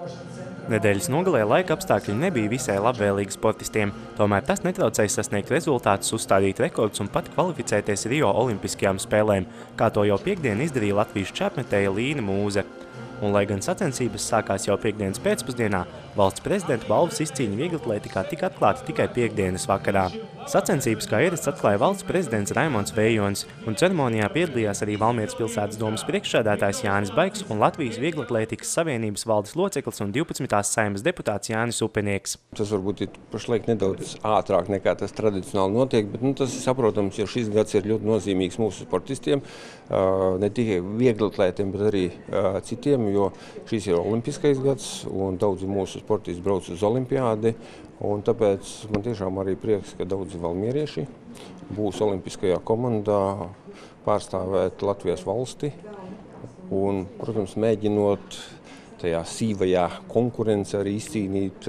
Nedēļas nogalē laika apstākļi nebija visai labvēlīgi sportistiem, tomēr tas netraucēja sasniegt rezultātus, uzstādīt rekordus un pat kvalificēties Rio olimpiskajām spēlēm, kā to jau piekdien izdarīja latviešu čempmetēja Līna Mūze. Un, lai gan sacensības sākās jau piekdienas pēcpusdienā, valsts prezidenta balvas izcīņa vieglatlētikā tika atklāta tikai piekdienas vakarā. Sacensības kā ierasts atklāja valsts prezidents Raimonds Vējonis, un ceremonijā piedalījās arī Valmieras pilsētas domes priekšsēdētājs Jānis Baigs un Latvijas Vieglatlētikas savienības valdes loceklis un 12. Saeimas deputāts Jānis Upenieks. Tas varbūt ir pašlaik nedaudz ātrāk nekā tas tradicionāli notiek, bet tas ir saprotams, jo šis gads ir ļoti nozīmīgs mūsu sportistiem, ne tikai vieglatlētiem, bet arī citiem, jo šis ir olimpiskais gads un daudzi mūsu sportisti brauc uz olimpiādi. Un tāpēc man tiešām arī prieks, ka daudzi valmierieši būs olimpiskajā komandā pārstāvēt Latvijas valsti un, protams, mēģinot tajā sīvajā konkurence arī izcīnīt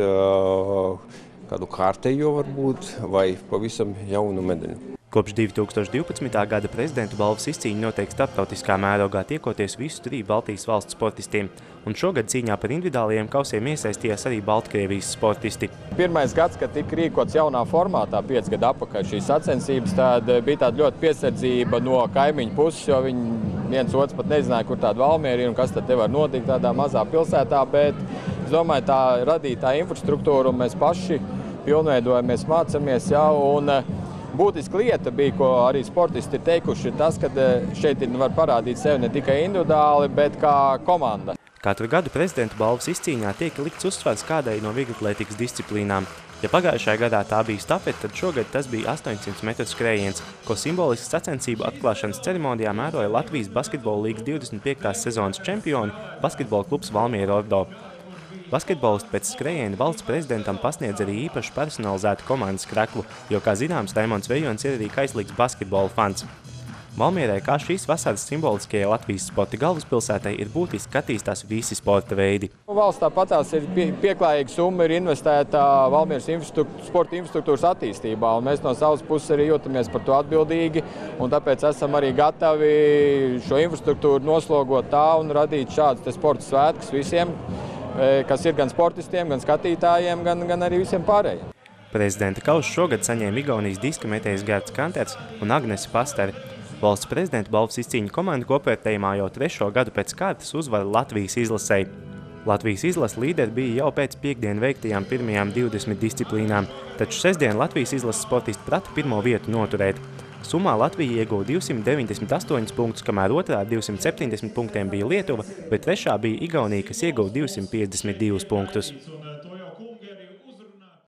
kādu kārtējo varbūt vai pavisam jaunu medaļu. Kopš 2012. gada prezidentu balvas izcīņa notiek starptautiskā mērogā, tiekoties visu 3 Baltijas valstu sportistiem. Un šogad cīņā par individuālajiem kausiem iesaistījās arī Baltkrievijas sportisti. Pirmais gads, kad tika rīkots jaunā formātā 5 gadu atpakaļ šīs sacensības, tad bija tāda ļoti piesardzība no kaimiņu puses, jo viņi viens otrs pat nezināja, kur tāda Valmiera ir un kas tad te var notikt tādā mazā pilsētā. Bet es domāju, tā radītā infrastruktūra un mēs paši pilnveidojamies, mācamies jau. Un būtiska lieta bija, ko arī sportisti ir teikuši, ir tas, ka šeit var parādīt sevi ne tikai individuāli, bet kā komanda. Katru gadu prezidentu balvas izcīņā tiek likts uzsvars kādai no vieglatlētikas disciplīnām. Ja pagājušajā gadā tā bija stafete, tad šogad tas bija 800 metru skrējiens, ko simboliski sacensību atklāšanas ceremonijā mēroja Latvijas basketbola līgas 25. sezonas čempioni basketbola klubs Valmiera Ordo. Basketbolisti pēc skrējiena valsts prezidentam pasniedz arī īpaši personalizētu komandas kreklu, jo, kā zināms, Raimonds Vējonis ir arī kaislīgs basketbola fans. Valmierai, kā šīs vasaras simboliskajai Latvijas sporta galvaspilsētai, ir būtiski attīstās visi sporta veidi. Valsts tāpatās ir pieklājīga summa ir investēta Valmieras sporta infrastruktūras attīstībā, un mēs no savas puses arī jūtamies par to atbildīgi, un tāpēc esam arī gatavi šo infrastruktūru noslogot tā un radīt šādus sporta svētkus visiem, kas ir gan sportistiem, gan skatītājiem, gan arī visiem pārējiem. Prezidenta kausu šogad saņēma Igaunijas diska metējs Gerts Kanters un Agnese Pasteri. Valsts prezidenta balvas izcīņa komanda kopvērtējumā jau 3. gadu pēc kārtas uzvara Latvijas izlasei. Latvijas izlases līderi bija jau pēc piekdienu veiktajām pirmajām 20 disciplīnām, taču sestdien Latvijas izlases sportisti prata pirmo vietu noturēt. Sumā Latvija ieguva 298 punktus, kamēr otrā 270 punktiem bija Lietuva, bet trešā bija Igaunija, kas ieguva 252 punktus.